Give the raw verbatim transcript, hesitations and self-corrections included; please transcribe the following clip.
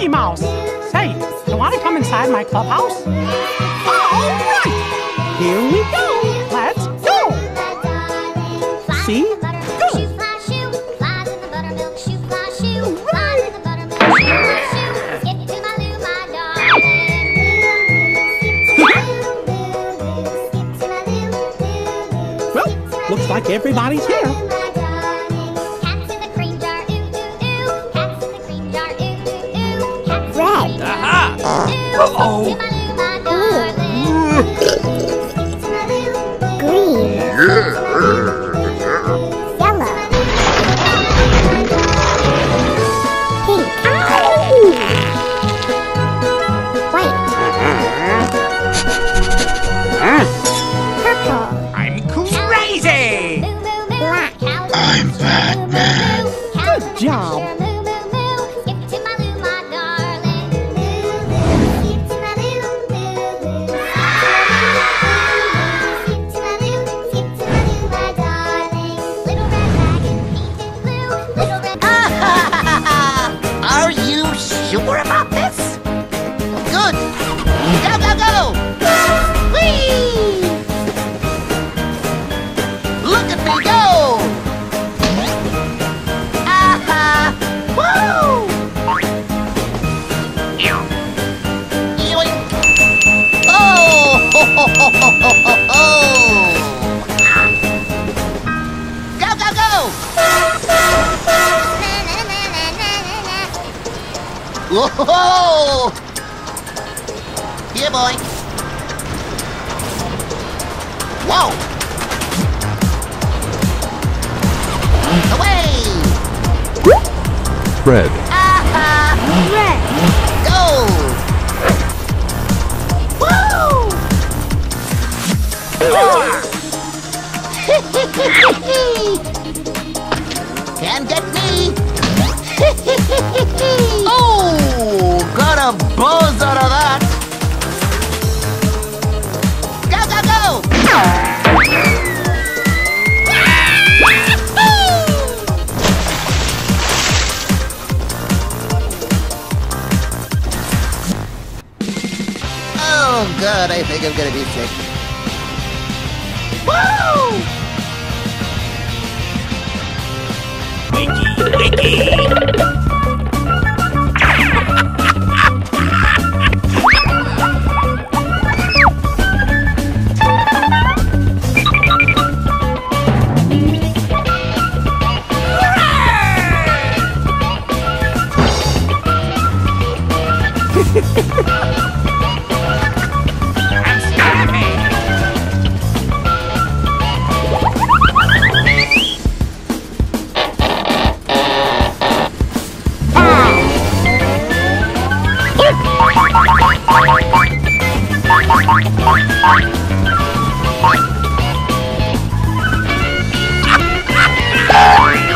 Mickey Mouse. Say, you want to come inside my clubhouse? All right. Here we go. Let's go. See? Good. Well, looks like everybody's here. Red. Aha! Uh-oh! Green. Yellow. Pink. White. Purple. I'm crazy! Black. I'm Batman. Good job. Are you sure about this? Good! Go, go, go! Whee! Look at me go! Aha! Woo! Yoink! Oh! Ho, ho, ho, ho, ho, ho, ho! Go, go, go! Whoa! Here, boy. Whoa! Away! Red. Aha! Red. Go! Woo! Can't get me! Oh, got a buzz out of that. Go, go, go! Oh, God, I think I'm gonna be sick. Woo! Mickey, Mickey! I'm snappy! Ah!